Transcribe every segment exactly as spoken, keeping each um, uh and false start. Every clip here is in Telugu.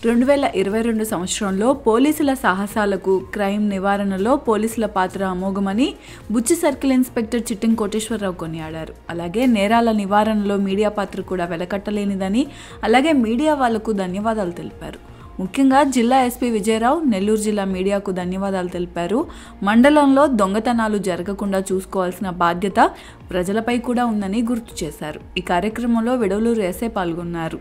రెండు వేల ఇరవై రెండు సంవత్సరంలో పోలీసుల సాహసాలకు క్రైమ్ నివారణలో పోలీసుల పాత్ర అమోఘమని బుచ్చి సర్కిల్ ఇన్స్పెక్టర్ చిట్టింగ్ కోటేశ్వరరావు కొనియాడారు. అలాగే నేరాల నివారణలో మీడియా పాత్ర కూడా వెలకట్టలేనిదని, అలాగే మీడియా వాళ్లకు ధన్యవాదాలు తెలిపారు. ముఖ్యంగా జిల్లా ఎస్పీ విజయరావు, నెల్లూరు జిల్లా మీడియాకు ధన్యవాదాలు తెలిపారు. మండలంలో దొంగతనాలు జరగకుండా చూసుకోవాల్సిన బాధ్యత ప్రజలపై కూడా ఉందని గుర్తు చేశారు. ఈ కార్యక్రమంలో విడవలూరు ఎస్ఐ పాల్గొన్నారు.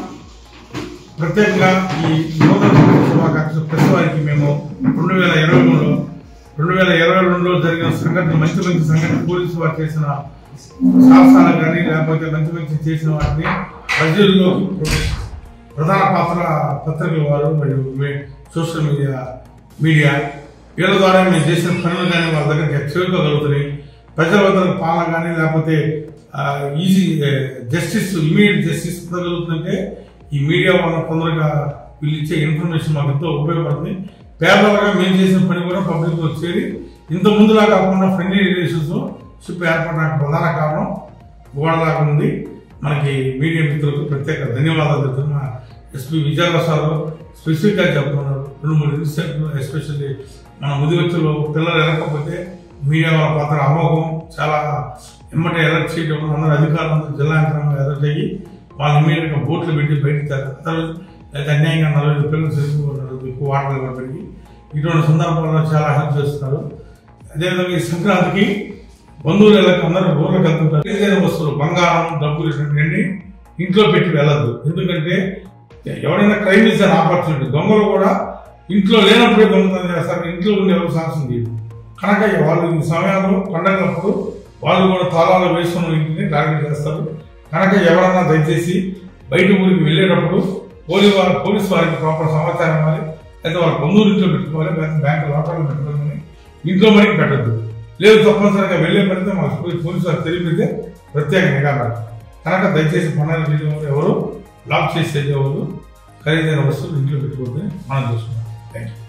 ప్రత్యేకంగా ఈ నూతన శుభాకాంక్షలు ప్రతి వారికి మేము రెండు వేల ఇరవై మూడులో రెండు వేల ఇరవై రెండులో జరిగిన సంఘటన మంచి మంచి సంఘటన పోలీసు వారు చేసిన సాహసాలకు కానీ లేకపోతే మంచి మంచి చేసిన వాటిని ప్రజల్లో ప్రధాన పాత్ర పత్రికల వారు మరియు సోషల్ మీడియా మీడియా వీళ్ళ ద్వారా మేము చేసిన పనులు కానీ వాళ్ళ దగ్గరికి చేరుకోగలుగుతున్నాయి. ప్రజల వద్ద పాలన కానీ లేకపోతే ఈజీ జస్టిస్ ఇమీడియట్ జస్టిస్ పొందగలుగుతుందంటే ఈ మీడియా వల్ల తొందరగా వీళ్ళు ఇచ్చే ఇన్ఫర్మేషన్ మాకు ఎంతో ఉపయోగపడుతుంది. పేదలుగా మేము చేసిన పని కూడా పబ్లిక్లో చేరి ఇంత ముందులా కాకుండా ఫ్రెండ్లీ రిలేషన్స్ షిప్ ఏర్పడడానికి ప్రధాన కారణం గోడలాగా ఉంది. మనకి మీడియా మిత్రులకు ప్రత్యేక ధన్యవాదాలు చెప్తున్నా. ఎస్పీ విజయరావు సార్ స్పెసిఫిక్గా చెప్తున్నారు. రెండు మూడు ఇన్సిడెంట్లు ఎస్పెషల్లీ మన ముదివచ్చులో పిల్లలు ఎరగకపోతే మీడియా వాళ్ళ పాత్ర అమోఘం. చాలా ఎమ్మటే ఎలర్ట్ చేయడం, అందరూ అధికారులు జిల్లా యంత్రాంగం ఎలర్ట్ అయ్యి వాళ్ళు ఇమీడియట్గా బోట్లు పెట్టి బయటకు తెస్తారు. లేదా అన్యాయంగా నలభై పిల్లలు చదువుకుంటారు, ఎక్కువ వాటర్ పెరిగి ఇటువంటి సందర్భాల్లో చాలా హెల్ప్ చేస్తున్నారు. అదేవిధంగా ఈ సంక్రాంతికి బంధువులు ఎలా అందరూ ఊర్లకు వెళ్తుంటారు. ఖరీదైన వస్తువులు, బంగారం, డబ్బులు ఇటువంటివన్నీ ఇంట్లో పెట్టి వెళ్ళద్దు. ఎందుకంటే ఎవరైనా క్రైమ్ చేసే ఆపర్చునిటీ, దొంగలు కూడా ఇంట్లో లేనప్పుడే దొంగతనం చేస్తారు, ఇంట్లో ఉండి ఎవరు సాహసం చేయదు. కనుక వాళ్ళు ఈ సమయాల్లో పండగలప్పుడు వాళ్ళు కూడా తాళాలు వేసుకున్న ఇంటిని టార్గెట్ చేస్తారు. కనుక ఎవరన్నా దయచేసి బయట ఊరికి వెళ్ళేటప్పుడు పోలీసు వారి పోలీసు వారికి ప్రాపర్ సమాచారం ఇవ్వాలి. అయితే వాళ్ళ బంధువులు ఇంట్లో పెట్టుకోవాలి, లేదా బ్యాంకు లాకర్లో పెట్టుకోవాలి. ఇంట్లో మరికి పెట్టద్దు. లేదు తప్పనిసరిగా వెళ్ళే పనితో మాకు పోలీసు వారికి తెలిపితే ప్రత్యేక నిఘా పెడతారు. కనుక దయచేసి పనులు చేయడం ఎవరు లాక్ చేసేది ఎవరు ఖరీదైన వస్తువులు ఇంట్లో పెట్టుకోవద్దని మనం చూసుకున్నాం. Thank you.